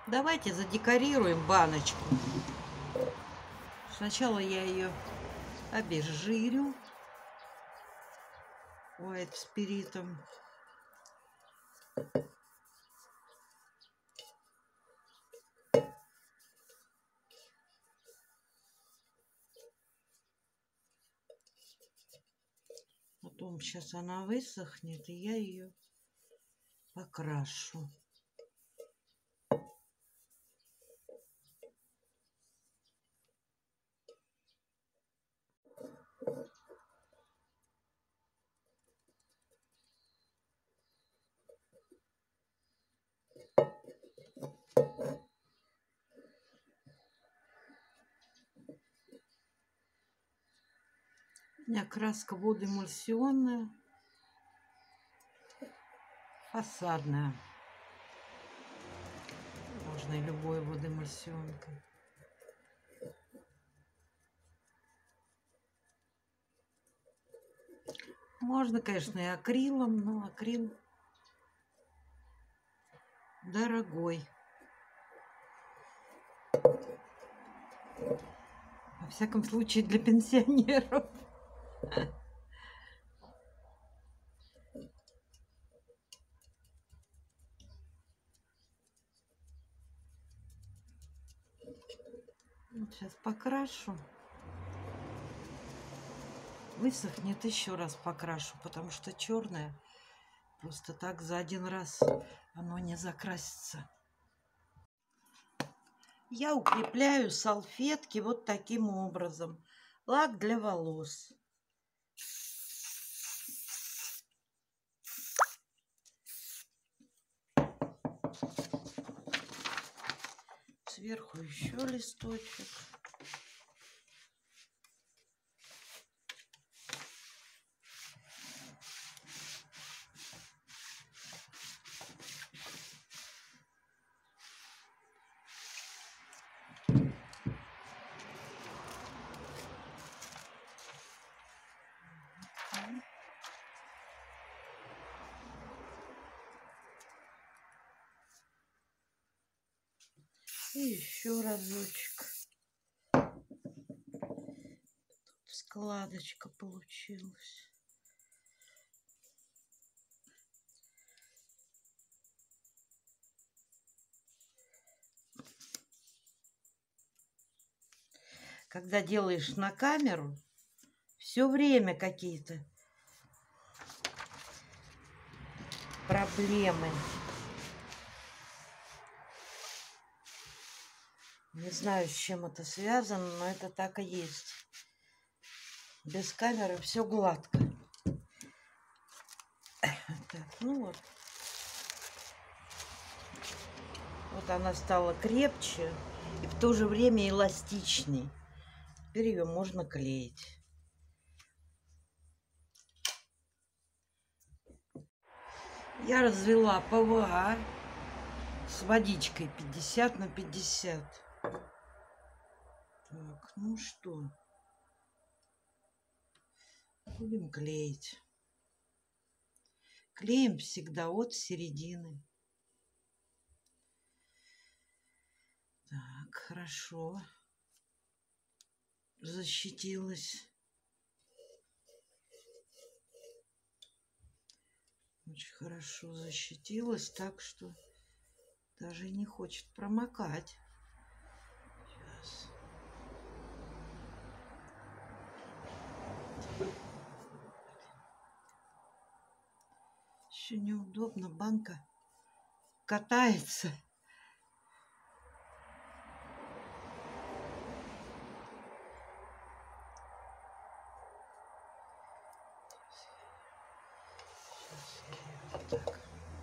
Давайте задекорируем баночку. Сначала я ее обезжирю white спиритом. Потом сейчас она высохнет, и я ее покрашу. У меня краска водоэмульсионная, фасадная. Можно и любой водоэмульсионкой. Можно, конечно, и акрилом, но акрил дорогой. Во всяком случае, для пенсионеров. Вот сейчас покрашу. Высохнет, еще раз покрашу, потому что черное просто так за один раз оно не закрасится. Я укрепляю салфетки вот таким образом. Лак для волос. Сверху еще листочек. И еще разочек. Тут складочка получилась. Когда делаешь на камеру, все время какие-то проблемы. Не знаю, с чем это связано, но это так и есть. Без камеры все гладко. Так, ну вот. Вот она стала крепче и в то же время эластичней. Теперь ее можно клеить. Я развела ПВА с водичкой 50 на 50. Так, ну что, будем клеить. Клеим всегда от середины. Так, хорошо. Защитилась. Очень хорошо защитилась, так что даже и не хочет промокать. Сейчас. Еще неудобно, банка катается. Так.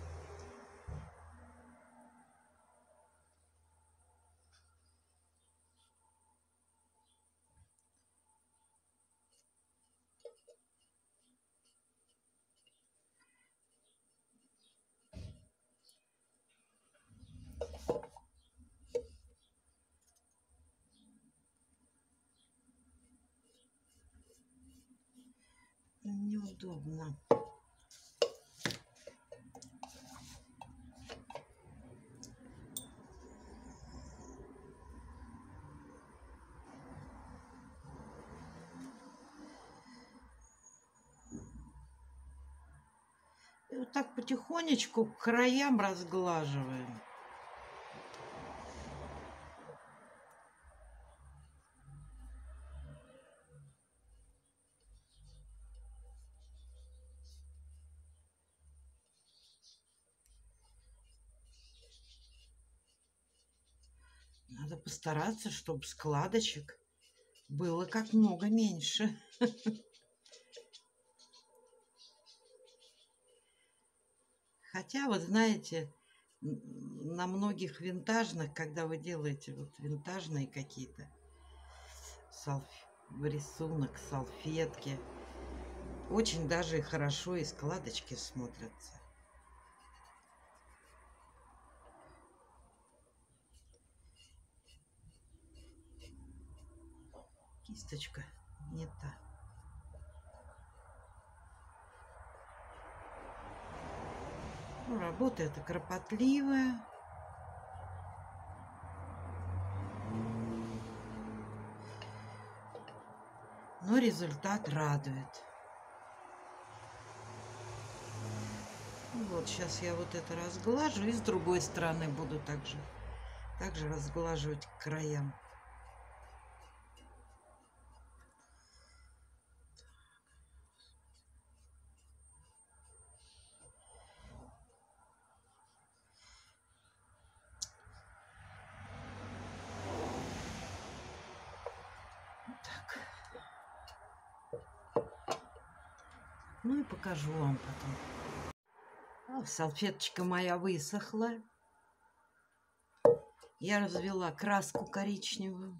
Неудобно. Вот так потихонечку к краям разглаживаем. Надо постараться, чтобы складочек было как много меньше. Хотя, вот знаете, на многих винтажных, когда вы делаете вот винтажные какие-то рисунок, салфетки, очень даже хорошо и складочки смотрятся. Кисточка не та. Ну, работа эта кропотливая. Но результат радует. Вот сейчас я вот это разглажу, и с другой стороны буду также разглаживать к краям. Так. Ну и покажу вам потом. Салфеточка моя высохла. Я развела краску коричневую.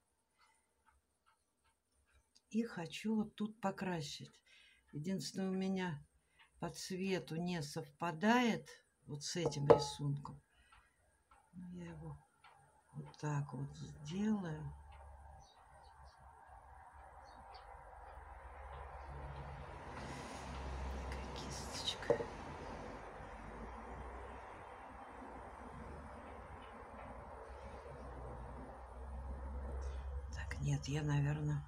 И хочу вот тут покрасить. Единственное, у меня по цвету не совпадает вот с этим рисунком. Я его вот так вот сделаю. Кисточка. Так, нет, я, наверное,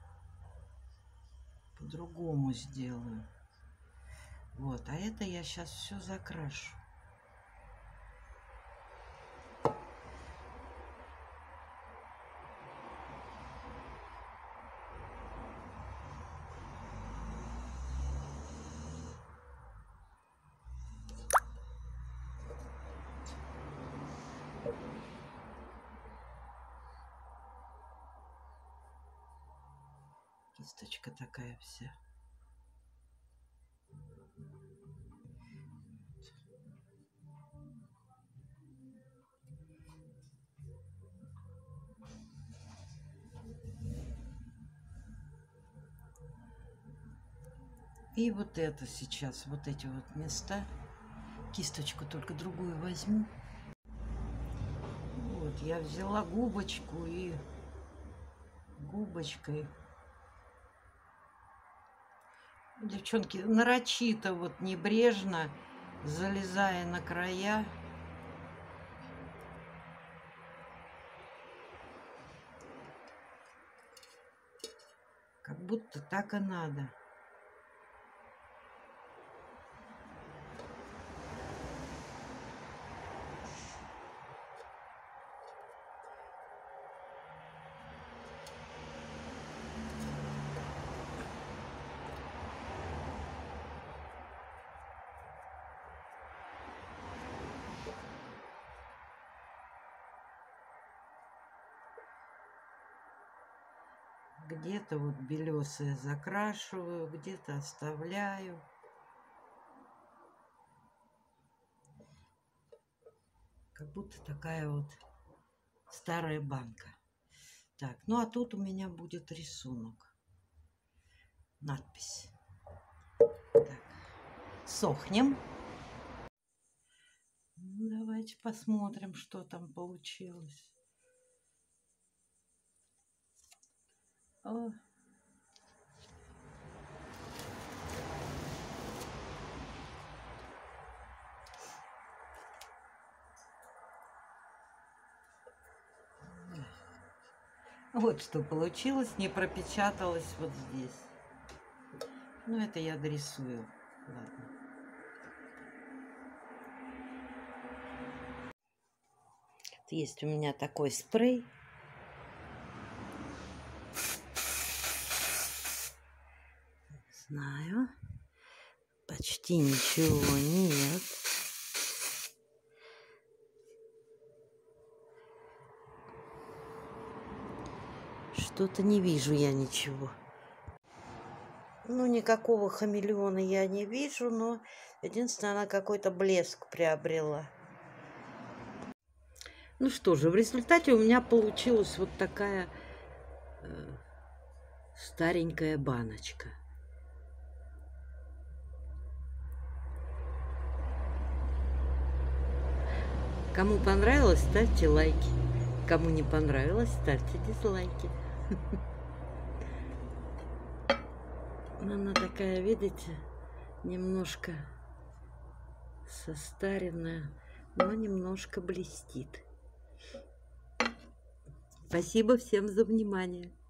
по-другому сделаю. Вот, а это я сейчас все закрашу. Кисточка такая вся. И вот это сейчас, вот эти вот места. Кисточку только другую возьму. Вот, я взяла губочку и губочкой. Девчонки, нарочито вот небрежно, залезая на края. Как будто так и надо. Где-то вот белесое закрашиваю, где-то оставляю. Как будто такая вот старая банка. Так, ну а тут у меня будет рисунок. Надпись. Так, сохнем. Ну, давайте посмотрим, что там получилось. О. Вот что получилось, не пропечаталось вот здесь. Ну, это я дорисую. Ладно. есть у меня такой спрей. Знаю. Почти ничего нет. Что-то не вижу я ничего. Ну, никакого хамелеона я не вижу, но единственное, она какой-то блеск приобрела. Ну что же, в результате у меня получилась вот такая старенькая баночка. Кому понравилось, ставьте лайки. Кому не понравилось, ставьте дизлайки. Она такая, видите, немножко состаренная, но немножко блестит. Спасибо всем за внимание.